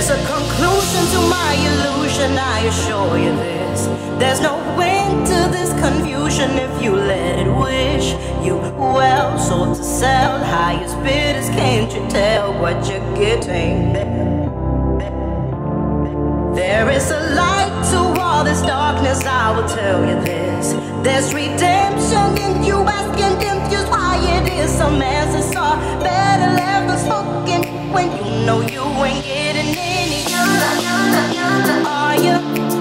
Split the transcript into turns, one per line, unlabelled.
There's a conclusion to my illusion, I assure you this. There's no end to this confusion if you let it wish you well. Sold to sell, highest bidders, can't you tell what you're getting? There is a light to all this darkness, I will tell you this. There's redemption in you asking them just why it is. Some answers are better left unspoken when you know you ain't getting any. Are you?